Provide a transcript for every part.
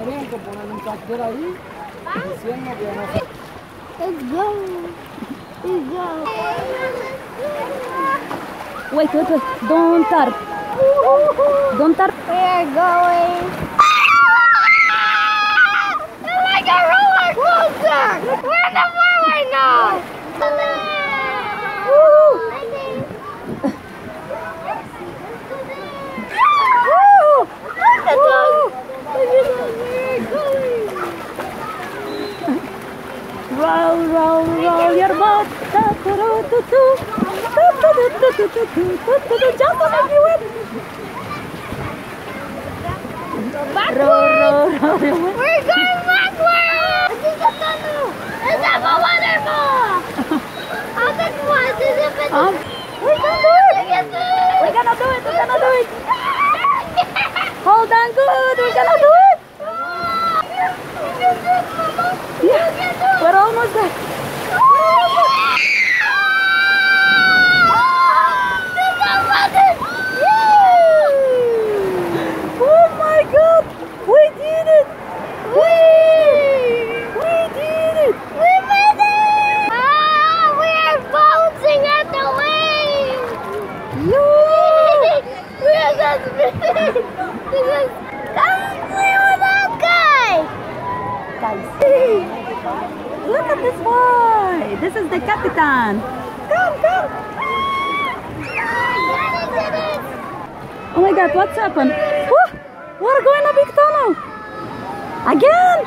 tenían que poner un cartel ahí diciendo que no se... Let's go. Let's go. Wait. Don't tap. Don't tap. We are going. It's like a roller coaster. We're in the floor right now. Roll your boat. Jump on if you win. Roll. We're going backwards. This is a tunnel. It's a waterfall. This one. This is a We can do it. We're gonna do it. Hold on good. We're gonna do it. Yeah, we're almost there. Oh my God! We did it! We did it! We made it! We are bouncing at the waves! We are just come play with us, guys! Look at this boy! This is the Capitan! Come! Oh my God, what's happened? Woo! We're going a big tunnel! Again!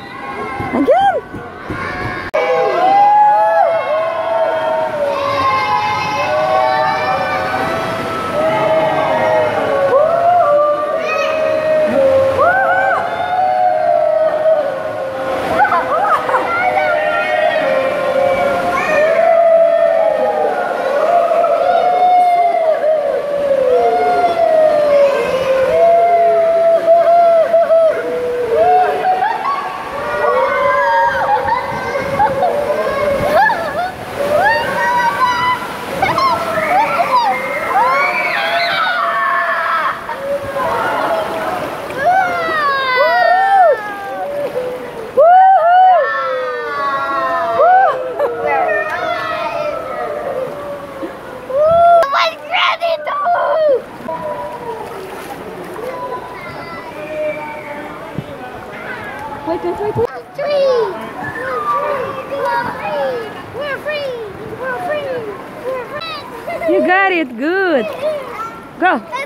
Wait. We're free. You got it, good. Go.